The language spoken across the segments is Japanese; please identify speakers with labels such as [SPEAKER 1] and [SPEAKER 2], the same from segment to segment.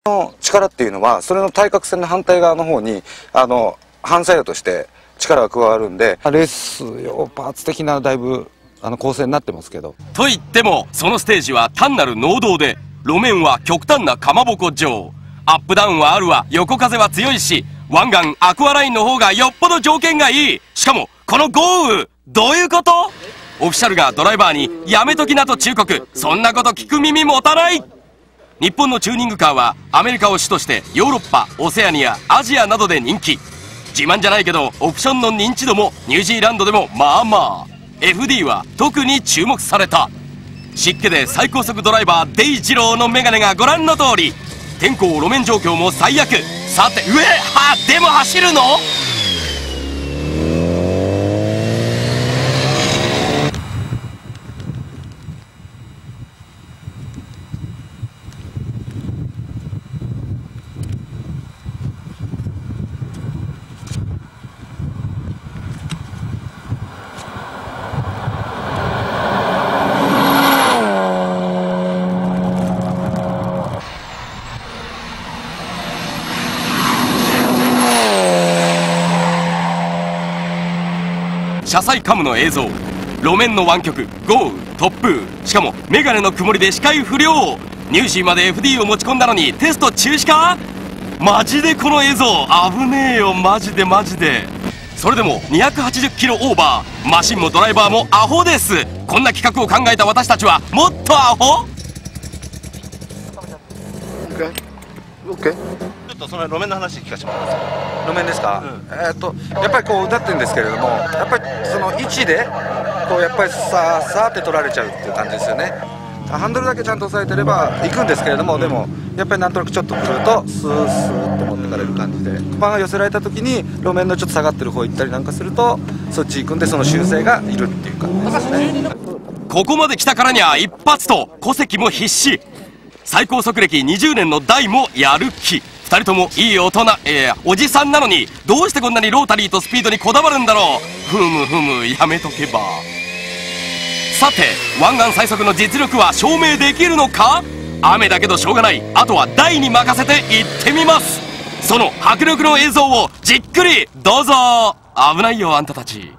[SPEAKER 1] の力っていうのはそれの対角線の反対側の方に反作用として力が加わるんで、レース用パーツ的なだいぶ構成になってますけど。
[SPEAKER 2] と言ってもそのステージは単なる農道で、路面は極端なかまぼこ状。アップダウンはあるわ、横風は強いし、湾岸アクアラインの方がよっぽど条件がいい。しかもこの豪雨、どういうこと？オフィシャルがドライバーにやめときなと忠告。そんなこと聞く耳持たない。日本のチューニングカーはアメリカを主としてヨーロッパ、オセアニア、アジアなどで人気。自慢じゃないけどオプションの認知度もニュージーランドでもまあまあ。 FD は特に注目された。湿気で最高速ドライバーデイジローのメガネがご覧の通り。天候路面状況も最悪。さてでも走るの？車載カムの映像、路面の湾曲、豪雨、突風、しかもメガネの曇りで視界不良。ニュージーまで FD を持ち込んだのにテスト中止か？マジでこの映像危ねえよ、マジで。それでも280キロオーバー、マシンもドライバーもアホです。こんな企画を考えた私たちはもっとアホ。
[SPEAKER 3] ちょっとその路面の話聞かせてもらえますか。
[SPEAKER 1] 路面ですか？やっぱりこう歌ってるんですけれども、やっぱりその位置でこうやっぱりさーって取られちゃうっていう感じですよね。ハンドルだけちゃんと押さえてれば行くんですけれども、でもやっぱりなんとなくちょっと来るとスースーって持ってかれる感じで、バンが寄せられた時に路面のちょっと下がってる方行ったりなんかするとそっち行くんで、その修正がいるっていう感じですね。
[SPEAKER 2] ここまで来たからには一発と小関も必死。最高速歴20年の大もやる気。2人ともいい大人、おじさんなのにどうしてこんなにロータリーとスピードにこだわるんだろう。ふむやめとけば。さて湾岸最速の実力は証明できるのか？雨だけどしょうがない。あとは大に任せて行ってみます。その迫力の映像をじっくりどうぞ。危ないよあんたたち。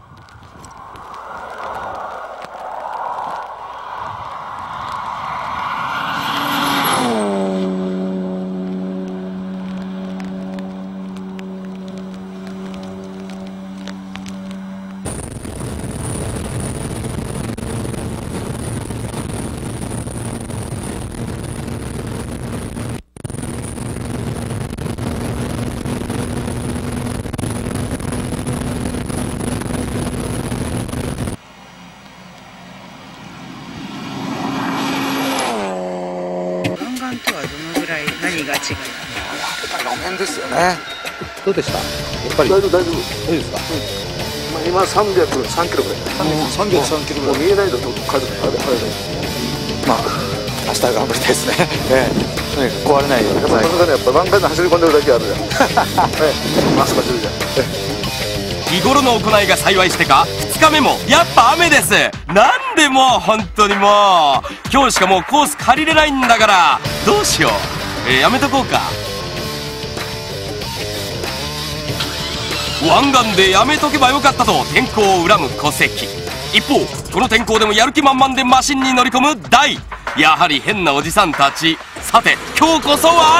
[SPEAKER 4] 何が違う？
[SPEAKER 1] 路面ですよね。どうでした？やっぱり
[SPEAKER 3] 大丈夫
[SPEAKER 1] ですか？
[SPEAKER 3] 今303キロぐらい。
[SPEAKER 1] 303キロぐらい。
[SPEAKER 3] もう見えないと帰る
[SPEAKER 1] まあ明日頑張りたいですね。とにかく壊れないように。
[SPEAKER 3] やっぱさすがにやっぱ湾岸で走り込んでるだけあるじゃん。マスクしてるじゃん。
[SPEAKER 2] 日頃の行いが幸いしてか2日目もやっぱ雨です。なんでもう本当にもう今日しかもうコース借りれないんだから、どうしよう。やめとこうか。湾岸でやめとけばよかったと天候を恨む小関。一方この天候でもやる気満々でマシンに乗り込む大。やはり変なおじさんたち。さて今日こそは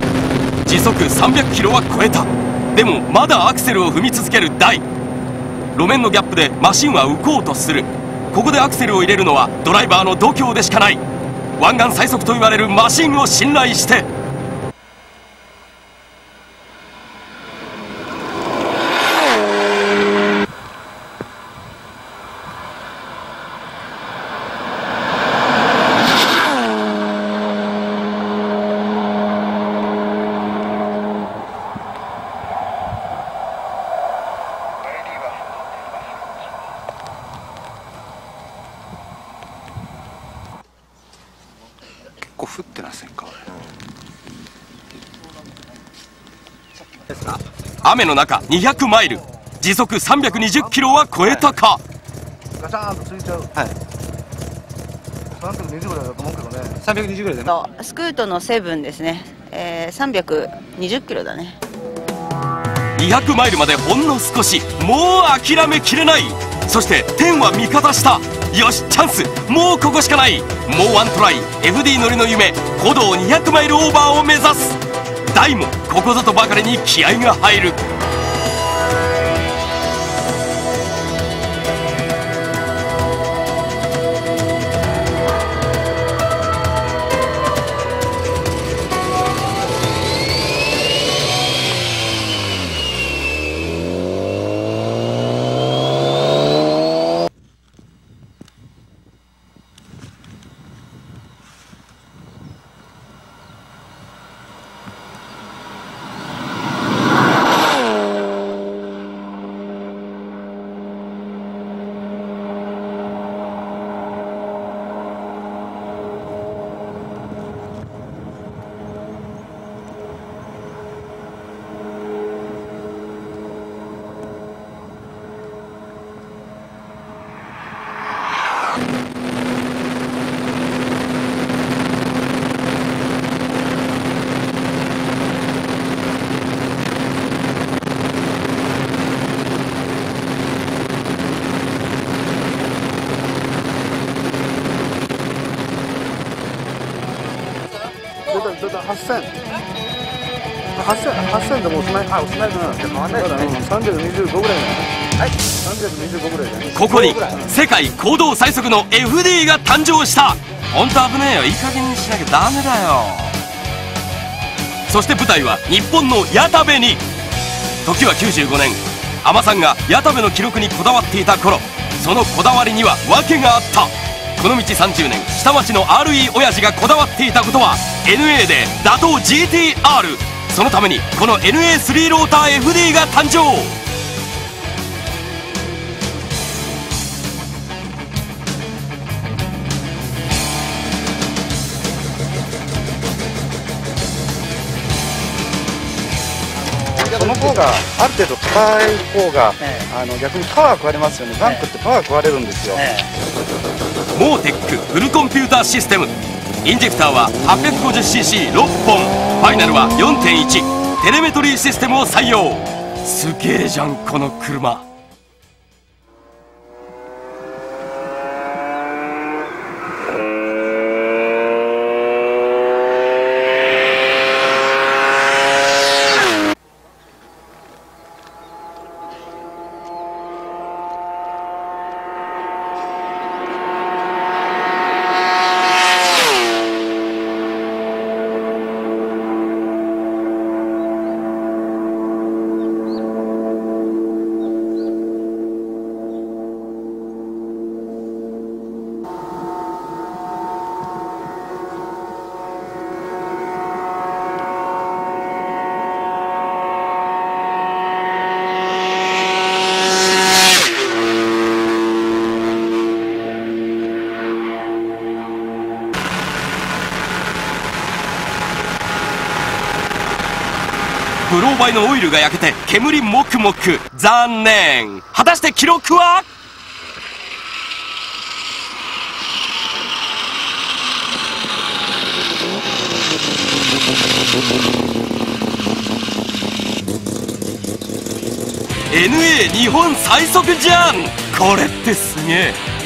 [SPEAKER 2] 時速300キロは超えた。でもまだアクセルを踏み続ける大。 路面のギャップでマシンは浮こうとする。ここでアクセルを入れるのはドライバーの度胸でしかない。湾岸最速と言われるマシンを信頼して。
[SPEAKER 1] 降ってませんか。
[SPEAKER 2] 雨の中200マイル、時速320キロは超えたか。
[SPEAKER 3] ガチャーンとついちゃう。
[SPEAKER 1] はい。
[SPEAKER 3] 320ぐらいだと思うけどね。
[SPEAKER 1] 320ぐらいでね。
[SPEAKER 4] スクートのセブンですね、320キロだね。
[SPEAKER 2] 200マイルまでほんの少し、もう諦めきれない。そして天は味方した。よしチャンス、もうここしかない。もうワントライ、 FD 乗りの夢、鼓動200マイルオーバーを目指す。大もここぞとばかりに気合が入る。
[SPEAKER 3] 8000でもうおしまい。おしまいだな。変わんないですね。325ぐらいだね。はい。325ぐらいだね。
[SPEAKER 2] ここに世界行動最速の FD が誕生した。ほんと危ねえよ、いい加減にしなきゃダメだよ。そして舞台は日本の谷田部に。時は95年、海女さんが谷田部の記録にこだわっていた頃、そのこだわりには訳があった。この道30年、下町の RE 親父がこだわっていたことは NA で打倒 GTR。 そのためにこの NA3 ローター FD が誕生。
[SPEAKER 5] その方がある程度高い方が、逆にパワー食われますよね。バンクってパワー食われるんですよ。
[SPEAKER 2] モーテックフルコンピューターシステム。インジェクターは 850cc6 本、ファイナルは 4.1 テレメトリーシステムを採用。すげえじゃんこの車。ブローバイのオイルが焼けて煙もくもく。残念。果たして記録は。NA 日本最速じゃん。これってすげえ。